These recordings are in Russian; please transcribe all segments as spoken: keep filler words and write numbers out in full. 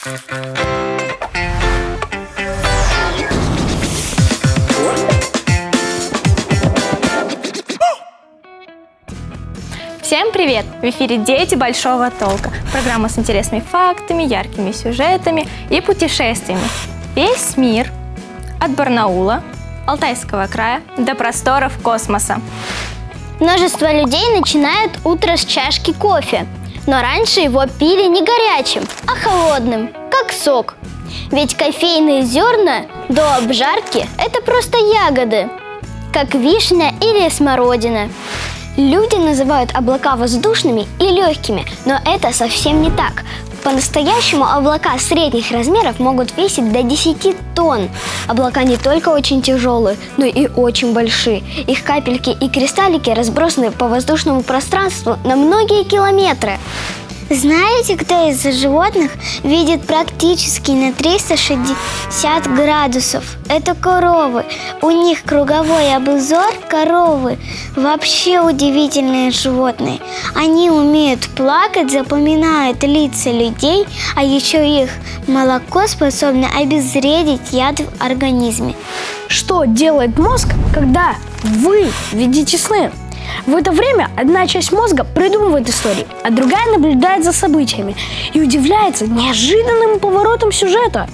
Всем привет! В эфире «Дети большого толка». Программа с интересными фактами, яркими сюжетами и путешествиями. Весь мир от Барнаула, Алтайского края до просторов космоса. Множество людей начинают утро с чашки кофе. Но раньше его пили не горячим, а холодным, как сок. Ведь кофейные зерна до обжарки – это просто ягоды, как вишня или смородина. Люди называют облака воздушными и легкими, но это совсем не так. По-настоящему облака средних размеров могут весить до десяти тонн. Облака не только очень тяжелые, но и очень большие. Их капельки и кристаллики разбросаны по воздушному пространству на многие километры. Знаете, кто из животных видит практически на триста шестьдесят градусов? Это коровы. У них круговой обзор. Коровы вообще удивительные животные. Они умеют плакать, запоминают лица людей, а еще их молоко способно обезвредить яд в организме. Что делает мозг, когда вы видите сны? В это время одна часть мозга придумывает истории, а другая наблюдает за событиями и удивляется неожиданным поворотом сюжета.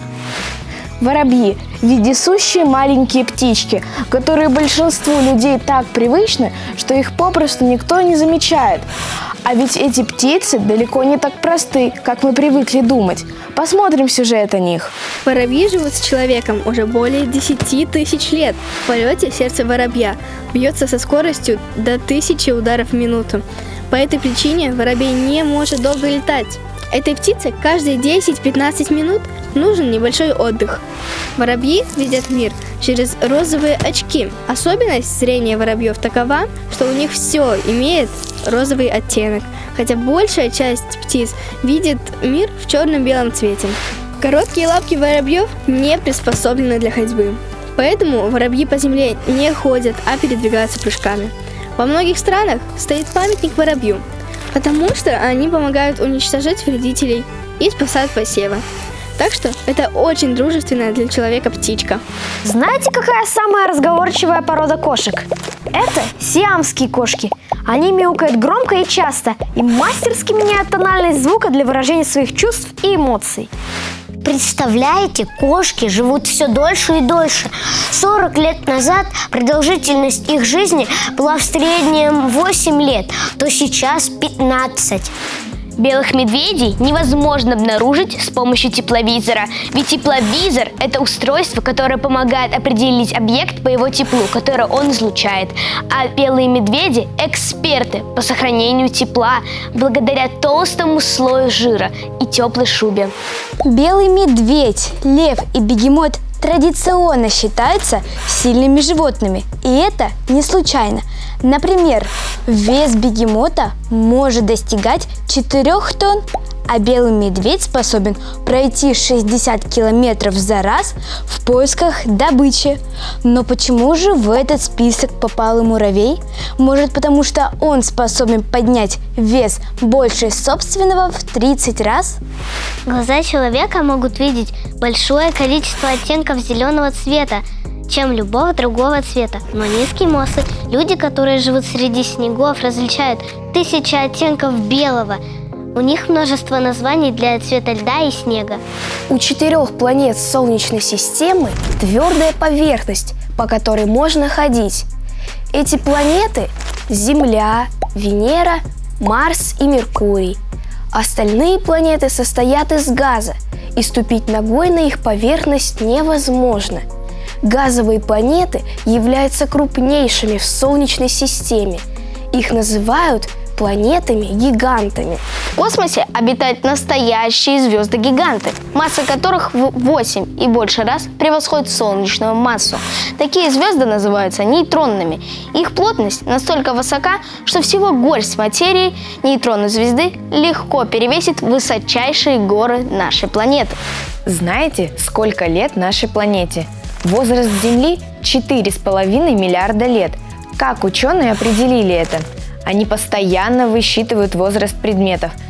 Воробьи – вездесущие маленькие птички, которые большинству людей так привычны, что их попросту никто не замечает. А ведь эти птицы далеко не так просты, как мы привыкли думать. Посмотрим сюжет о них. Воробьи живут с человеком уже более десяти тысяч лет. В полете сердце воробья бьется со скоростью до тысячи ударов в минуту. По этой причине воробей не может долго летать. Этой птице каждые десять-пятнадцать минут нужен небольшой отдых. Воробьи видят мир через розовые очки. Особенность зрения воробьев такова, что у них все имеет розовый оттенок, хотя большая часть птиц видит мир в черно-белом цвете. Короткие лапки воробьев не приспособлены для ходьбы, поэтому воробьи по земле не ходят, а передвигаются прыжками. Во многих странах стоит памятник воробью, потому что они помогают уничтожать вредителей и спасают посевы. Так что это очень дружественная для человека птичка. Знаете, какая самая разговорчивая порода кошек? Это сиамские кошки. Они мяукают громко и часто и мастерски меняют тональность звука для выражения своих чувств и эмоций. Представляете, кошки живут все дольше и дольше. сорок лет назад продолжительность их жизни была в среднем восемь лет, то сейчас пятнадцать. Белых медведей невозможно обнаружить с помощью тепловизора, ведь тепловизор – это устройство, которое помогает определить объект по его теплу, которое он излучает. А белые медведи – эксперты по сохранению тепла благодаря толстому слою жира и теплой шубе. Белый медведь, лев и бегемот традиционно считаются сильными животными, и это не случайно. Например, вес бегемота может достигать четырёх тонн, а белый медведь способен пройти шестьдесят километров за раз в поисках добычи. Но почему же в этот список попал и муравей? Может, потому что он способен поднять вес больше собственного в тридцать раз? Глаза человека могут видеть большое количество оттенков зеленого цвета, чем любого другого цвета. Но не эскимосы, люди, которые живут среди снегов, различают тысячи оттенков белого. У них множество названий для цвета льда и снега. У четырех планет Солнечной системы твердая поверхность, по которой можно ходить. Эти планеты – Земля, Венера, Марс и Меркурий. Остальные планеты состоят из газа, и ступить ногой на их поверхность невозможно. Газовые планеты являются крупнейшими в Солнечной системе. Их называют планетами-гигантами. В космосе обитают настоящие звезды-гиганты, масса которых в восемь и больше раз превосходит солнечную массу. Такие звезды называются нейтронными. Их плотность настолько высока, что всего горсть материи нейтронной звезды легко перевесит высочайшие горы нашей планеты. Знаете, сколько лет нашей планете? Возраст Земли – четыре с половиной миллиарда лет. Как ученые определили это? Они постоянно высчитывают возраст предметов.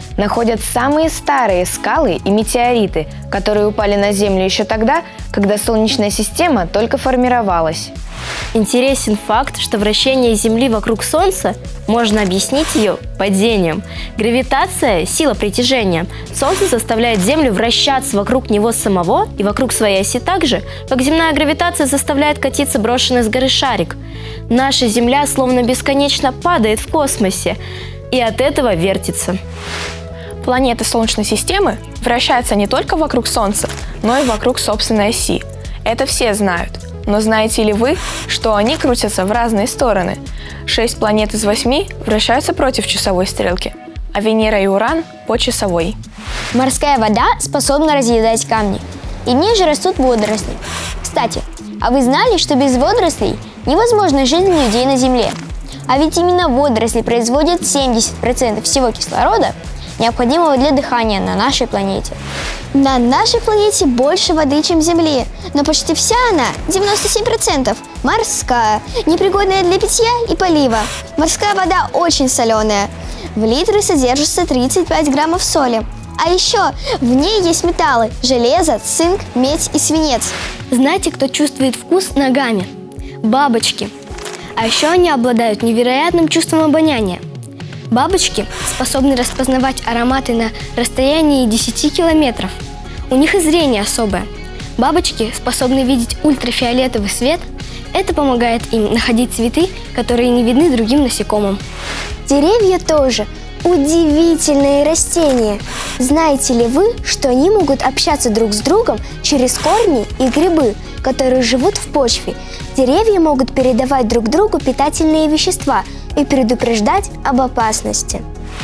находят самые старые скалы и метеориты, которые упали на Землю еще тогда, когда Солнечная система только формировалась. Интересен факт, что вращение Земли вокруг Солнца можно объяснить ее падением. Гравитация – сила притяжения. Солнце заставляет Землю вращаться вокруг него самого и вокруг своей оси так же, как земная гравитация заставляет катиться брошенный с горы шарик. Наша Земля словно бесконечно падает в космосе и от этого вертится. Планеты Солнечной системы вращаются не только вокруг Солнца, но и вокруг собственной оси. Это все знают. Но знаете ли вы, что они крутятся в разные стороны? Шесть планет из восьми вращаются против часовой стрелки, а Венера и Уран по часовой. Морская вода способна разъедать камни. И в ней же растут водоросли. Кстати, а вы знали, что без водорослей невозможна жизнь людей на Земле? А ведь именно водоросли производят семьдесят процентов всего кислорода, необходимого для дыхания на нашей планете. На нашей планете больше воды, чем Земли, но почти вся она, девяносто семь процентов, морская, непригодная для питья и полива. Морская вода очень соленая. В литре содержится тридцать пять граммов соли. А еще в ней есть металлы – железо, цинк, медь и свинец. Знаете, кто чувствует вкус ногами? Бабочки. А еще они обладают невероятным чувством обоняния. Бабочки способны распознавать ароматы на расстоянии десяти километров. У них и зрение особое. Бабочки способны видеть ультрафиолетовый свет. Это помогает им находить цветы, которые не видны другим насекомым. Деревья тоже удивительные растения. Знаете ли вы, что они могут общаться друг с другом через корни и грибы, которые живут в почве? Деревья могут передавать друг другу питательные вещества и предупреждать об опасности.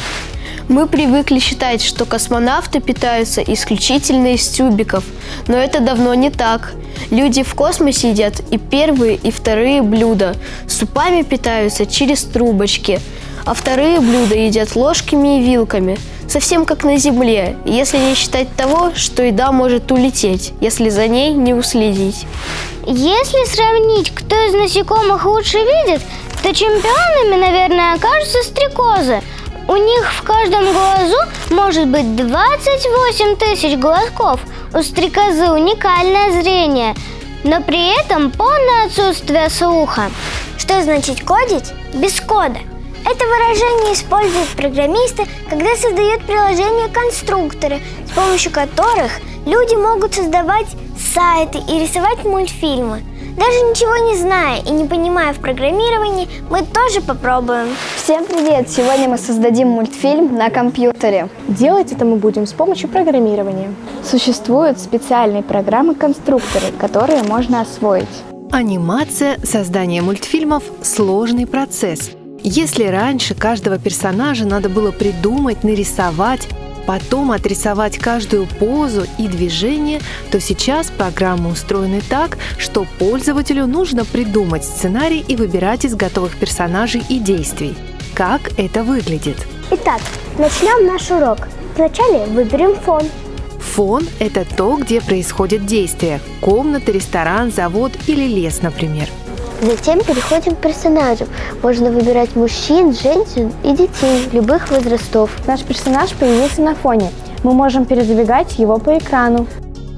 Мы привыкли считать, что космонавты питаются исключительно из тюбиков, но это давно не так. Люди в космосе едят и первые, и вторые блюда. Супами питаются через трубочки, а вторые блюда едят ложками и вилками. Совсем как на Земле, если не считать того, что еда может улететь, если за ней не уследить. Если сравнить, кто из насекомых лучше видит, то чемпионами, наверное, окажутся стрекозы. У них в каждом глазу может быть двадцать восемь тысяч глазков. У стрекозы уникальное зрение, но при этом полное отсутствие слуха. Что значит кодить без кода? Это выражение используют программисты, когда создают приложения-конструкторы, с помощью которых люди могут создавать сайты и рисовать мультфильмы. Даже ничего не зная и не понимая в программировании, мы тоже попробуем. Всем привет! Сегодня мы создадим мультфильм на компьютере. Делать это мы будем с помощью программирования. Существуют специальные программы-конструкторы, которые можно освоить. Анимация, создание мультфильмов – сложный процесс. Если раньше каждого персонажа надо было придумать, нарисовать, потом отрисовать каждую позу и движение, то сейчас программы устроены так, что пользователю нужно придумать сценарий и выбирать из готовых персонажей и действий. Как это выглядит? Итак, начнем наш урок. Вначале выберем фон. Фон – это то, где происходит действие – комната, ресторан, завод или лес, например. Затем переходим к персонажу. Можно выбирать мужчин, женщин и детей любых возрастов. Наш персонаж появился на фоне. Мы можем передвигать его по экрану.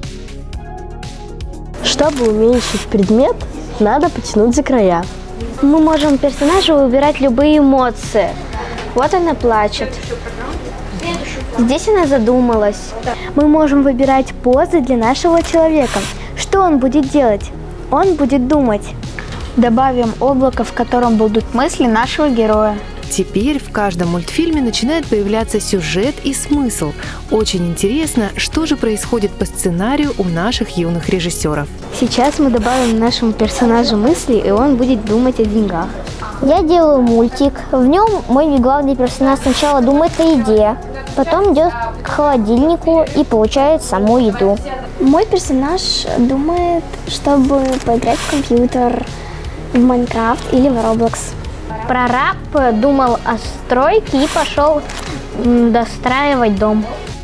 Чтобы уменьшить предмет, надо потянуть за края. Мы можем персонажу выбирать любые эмоции. Вот она плачет. Здесь она задумалась. Мы можем выбирать позы для нашего человека. Что он будет делать? Он будет думать. Добавим облако, в котором будут мысли нашего героя. Теперь в каждом мультфильме начинает появляться сюжет и смысл. Очень интересно, что же происходит по сценарию у наших юных режиссеров. Сейчас мы добавим нашему персонажу мысли, и он будет думать о деньгах. Я делаю мультик. В нем мой главный персонаж сначала думает о еде, потом идет к холодильнику и получает саму еду. Мой персонаж думает, чтобы поиграть в компьютер, в Майнкрафт или в Roblox. Прораб думал о стройке и пошел достраивать дом.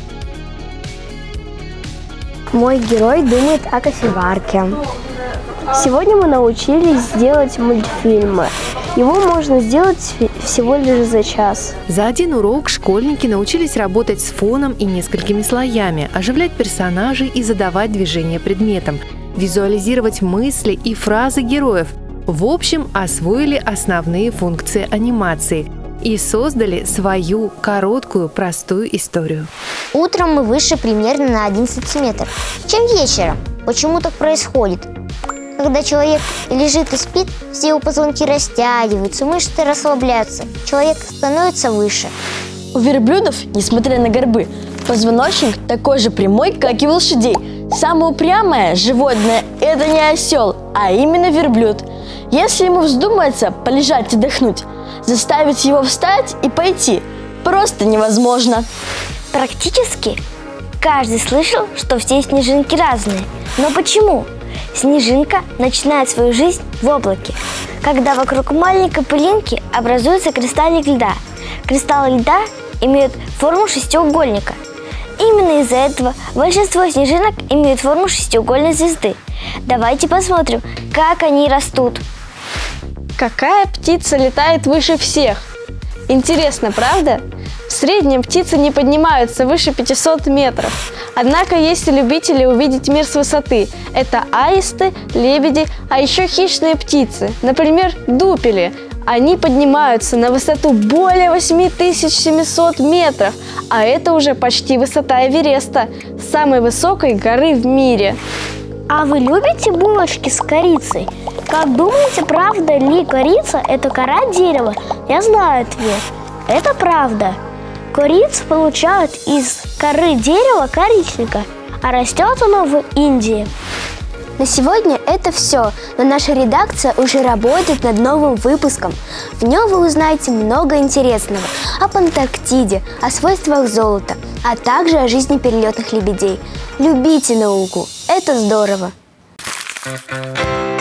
Мой герой думает о кофеварке. Сегодня мы научились делать мультфильмы. Его можно сделать всего лишь за час. За один урок школьники научились работать с фоном и несколькими слоями, оживлять персонажей и задавать движения предметам, визуализировать мысли и фразы героев. В общем, освоили основные функции анимации и создали свою короткую, простую историю. Утром мы выше примерно на один сантиметр, чем вечером. Почему так происходит? Когда человек лежит и спит, все его позвонки растягиваются, мышцы расслабляются, человек становится выше. У верблюдов, несмотря на горбы, позвоночник такой же прямой, как и у лошадей. Самое упрямое животное – это не осел, а именно верблюд. Если ему вздумается полежать и отдохнуть, заставить его встать и пойти просто невозможно. Практически каждый слышал, что все снежинки разные. Но почему? Снежинка начинает свою жизнь в облаке, когда вокруг маленькой пылинки образуется кристаллик льда. Кристаллы льда имеют форму шестиугольника. Именно из-за этого большинство снежинок имеют форму шестиугольной звезды. Давайте посмотрим, как они растут. Какая птица летает выше всех? Интересно, правда? В среднем птицы не поднимаются выше пятисот метров. Однако есть и любители увидеть мир с высоты. Это аисты, лебеди, а еще хищные птицы. Например, дупели. Они поднимаются на высоту более восемь тысяч семисот метров, а это уже почти высота Эвереста, самой высокой горы в мире. А вы любите булочки с корицей? Как думаете, правда ли корица – это кора дерева? Я знаю ответ. Это правда. Корицу получают из коры дерева коричника, а растет оно в Индии. На сегодня это все, но наша редакция уже работает над новым выпуском. В нем вы узнаете много интересного об Антарктиде, о свойствах золота, а также о жизни перелетных лебедей. Любите науку, это здорово!